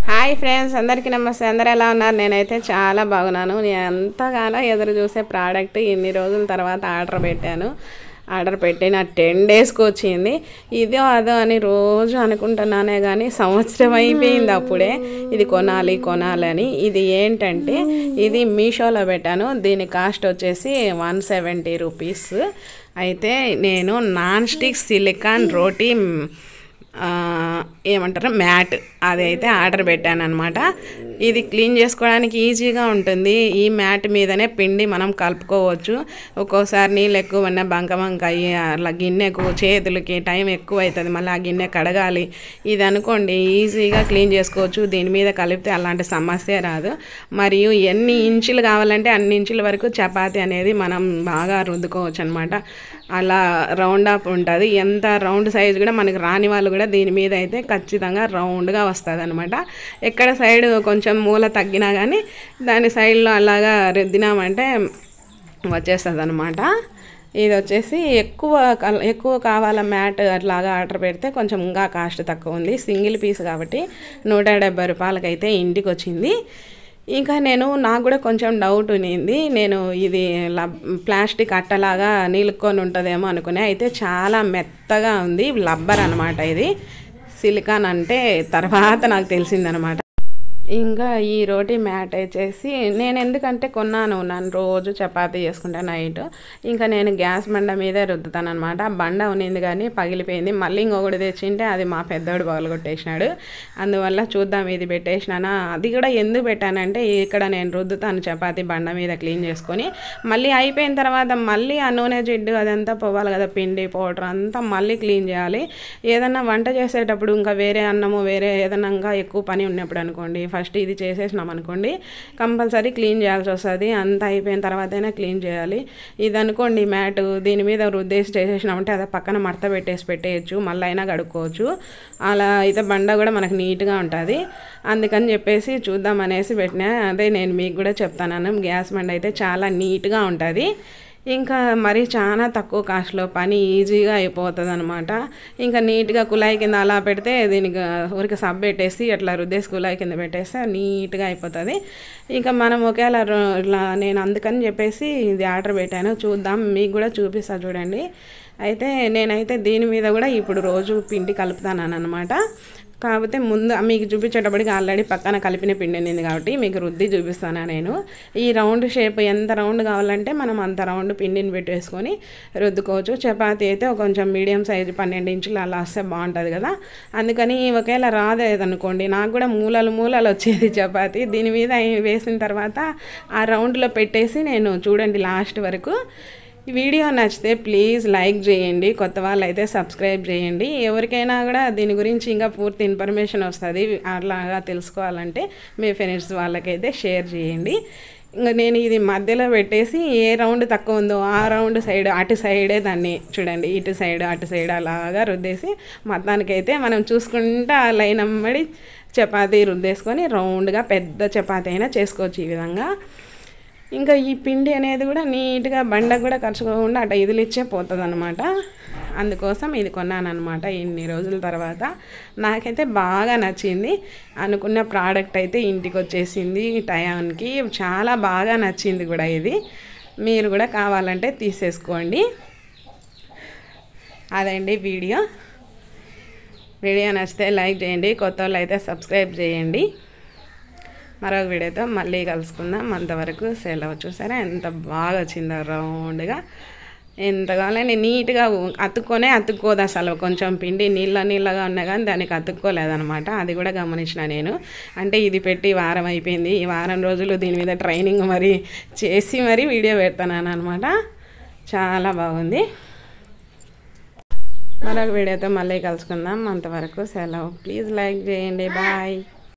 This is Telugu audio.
హాయ్ ఫ్రెండ్స్, అందరికీ నమస్తే. అందరూ ఎలా ఉన్నారు? నేనైతే చాలా బాగున్నాను. నేను ఎంతగానో ఎదురు చూసే ప్రోడక్ట్ ఇన్ని రోజుల తర్వాత ఆర్డర్ పెట్టి నా 10 డేస్కి వచ్చింది. ఇదో అదో అని రోజు అనుకుంటున్నానే కానీ సంవత్సరం అయిపోయింది అప్పుడే ఇది కొనాలని. ఇది ఏంటంటే ఇది మీషోలో పెట్టాను. దీని కాస్ట్ వచ్చేసి 170 రూపీస్. అయితే నేను నాన్ స్టిక్ సిలికాన్ రోటీ ఏమంటారు మ్యాట్ అదైతే ఆర్డర్ పెట్టాను అనమాట. ఇది క్లీన్ చేసుకోవడానికి ఈజీగా ఉంటుంది. ఈ మ్యాట్ మీదనే పిండి మనం కలుపుకోవచ్చు. ఒక్కోసారి నీళ్ళు ఎక్కువ ఉన్న బంక అయ్యి అలా గిన్నెకు చేతులకి టైం ఎక్కువ అవుతుంది, మళ్ళీ ఆ గిన్నె కడగాలి. ఇది అనుకోండి ఈజీగా క్లీన్ చేసుకోవచ్చు. దీని మీద కలిపితే అలాంటి సమస్య రాదు. మరియు ఎన్ని ఇంచులు కావాలంటే అన్ని ఇంచుల వరకు చపాతీ అనేది మనం బాగా రుద్దుకోవచ్చు అనమాట. అలా రౌండ్ అప్ ఉంటుంది. ఎంత రౌండ్ సైజు కూడా మనకి రాని వాళ్ళు కూడా దీని మీద అయితే ఖచ్చితంగా రౌండ్గా వస్తుంది అనమాట. ఎక్కడ సైడ్ కొంచెం మూల తగ్గినా కానీ దాని సైడ్లో అలాగా రుద్దినామంటే వచ్చేస్తుంది అనమాట. ఇది వచ్చేసి ఎక్కువ కావాల మ్యాట్ అట్లాగా ఆర్డర్ పెడితే కొంచెం ఇంకా కాస్ట్ తక్కువ ఉంది. సింగిల్ పీస్ కాబట్టి 170 రూపాయలకైతే ఇంటికి వచ్చింది. ఇంకా నాకు కూడా కొంచెం డౌట్ ఉన్నింది. నేను ఇది ప్లాస్టిక్ అట్టలాగా నిలుక్కొని ఉంటుందేమో అనుకునే, అయితే చాలా మెత్తగా ఉంది. రబ్బర్ అనమాట. ఇది సిలికాన్ అంటే తర్వాత నాకు తెలిసిందనమాట. ఇంకా ఈ రోటీ మ్యాట్ వచ్చేసి నేను ఎందుకంటే కొన్నాను, నన్ను రోజు చపాతీ చేసుకుంటా నైట్. ఇంకా నేను గ్యాస్ బండ మీదే రుద్దుతాను అనమాట. బండ ఉన్నింది కానీ పగిలిపోయింది. మళ్ళీ ఇంకొకటి తెచ్చింటే అది మా పెద్దోడు పగలగొట్టేసినాడు. అందువల్ల చూద్దాం ఇది పెట్టేసినానా. అది కూడా ఎందుకు పెట్టానంటే ఇక్కడ నేను రుద్దుతాను చపాతీ బండ మీద క్లీన్ చేసుకొని, మళ్ళీ అయిపోయిన తర్వాత మళ్ళీ ఆ నూనె జిడ్డు అదంతా పోవాలి కదా, పిండి పౌడర్ అంతా మళ్ళీ క్లీన్ చేయాలి. ఏదన్నా వంట చేసేటప్పుడు ఇంకా వేరే అన్నము వేరే ఏదన్నా ఇంకా ఎక్కువ పని ఉన్నప్పుడు అనుకోండి, ఫస్ట్ ఇది చేసేసినాం అనుకోండి కంపల్సరీ క్లీన్ చేయాల్సి వస్తుంది. అంతా అయిపోయిన తర్వాతైనా క్లీన్ చేయాలి. ఇది అనుకోండి మ్యాట్ దీని మీద రుద్దేసి చేసేసినామంటే అదే పక్కన మడత పెట్టేయచ్చు, మళ్ళీ అయినా కడుక్కోవచ్చు. అలా అయితే బండ కూడా మనకు నీట్గా ఉంటుంది. అందుకని చెప్పేసి చూద్దాం అనేసి పెట్టినా. అదే నేను మీకు కూడా చెప్తాను, గ్యాస్ బండ అయితే చాలా నీట్గా ఉంటుంది. ఇంకా మరి చాలా తక్కువ కాస్ట్లో పని ఈజీగా అయిపోతుంది అనమాట. ఇంకా నీట్గా కుళాయి కింద అలా పెడితే దీనికి ఊరికి సబ్బు పెట్టేసి అట్లా రుద్దేసి కుళాయి కింద పెట్టేస్తే నీట్గా అయిపోతుంది. ఇంకా మనం ఒకేలా ఇట్లా నేను అందుకని చెప్పేసి ఇది ఆర్డర్ పెట్టాను. చూద్దాం, మీకు కూడా చూపిస్తా చూడండి. అయితే నేనైతే దీని మీద కూడా ఇప్పుడు రోజు పిండి కలుపుతాను అనమాట. కాకపోతే ముందు మీకు చూపించేటప్పటికి ఆల్రెడీ పక్కన కలిపిన పిండి ఉంది కాబట్టి మీకు రుద్ది చూపిస్తాను నేను. ఈ రౌండ్ షేప్ ఎంత రౌండ్ కావాలంటే మనం అంత రౌండ్ పిండిని పెట్టేసుకొని రుద్దుకోవచ్చు. చపాతీ అయితే కొంచెం మీడియం సైజు 12 ఇంచులు అలా వస్తే బాగుంటుంది కదా. అందుకని ఒకేలా రాదేదనుకోండి, నాకు కూడా మూలలు వచ్చేది చపాతీ. దీని మీద వేసిన తర్వాత ఆ రౌండ్లో పెట్టేసి నేను చూడండి లాస్ట్ వరకు. ఈ వీడియో నచ్చితే ప్లీజ్ లైక్ చేయండి, కొత్త వాళ్ళు అయితే సబ్స్క్రైబ్ చేయండి. ఎవరికైనా కూడా దీని గురించి ఇంకా పూర్తి ఇన్ఫర్మేషన్ వస్తుంది. అలాగా తెలుసుకోవాలంటే మీ ఫ్రెండ్స్ వాళ్ళకైతే షేర్ చేయండి. ఇంకా నేను ఇది మధ్యలో పెట్టేసి ఏ రౌండ్ తక్కువ ఉందో ఆ రౌండ్ సైడ్ అటు సైడే దాన్ని చూడండి ఇటు సైడ్ అటు సైడ్ అలాగా రుద్దేసి మొత్తానికైతే మనం చూసుకుంటా లైన్ అమ్మడి చపాతీ రుద్దేసుకొని రౌండ్గా పెద్ద చపాతీ అయినా చేసుకోవచ్చు ఈ విధంగా. ఇంకా ఈ పిండి అనేది కూడా నీట్గా బండకు కూడా ఖర్చుకోకుండా అట్లా ఇదిలిచ్చే పోతుంది అనమాట. అందుకోసం ఇది కొన్నాను అనమాట. ఇన్ని రోజుల తర్వాత నాకైతే బాగా నచ్చింది. అనుకున్న ప్రోడక్ట్ అయితే ఇంటికి వచ్చేసింది టయానికి. చాలా బాగా నచ్చింది కూడా ఇది. మీరు కూడా కావాలంటే తీసేసుకోండి. అదండి వీడియో నచ్చితే లైక్ చేయండి, కొత్త వాళ్ళు అయితే సబ్స్క్రైబ్ చేయండి. మరొక వీడియోతో మళ్ళీ కలుసుకుందాం. అంతవరకు సెలవు. చూసారా ఎంత బాగా వచ్చిందో రౌండ్గా. ఎంత కావాలని నీట్గా అతుక్కోదు అసలు. కొంచెం పిండి నీళ్ళగా ఉన్నా కానీ దానికి అతుక్కోలేదనమాట. అది కూడా గమనించిన నేను. అంటే ఇది పెట్టి వారం అయిపోయింది. ఈ వారం రోజులు దీని మీద ట్రైనింగ్ చేసి వీడియో పెడతాను అనమాట. చాలా బాగుంది. మరొక వీడియోతో మళ్ళీ కలుసుకుందాం. అంతవరకు సెలవు. ప్లీజ్ లైక్ చేయండి. బాయ్.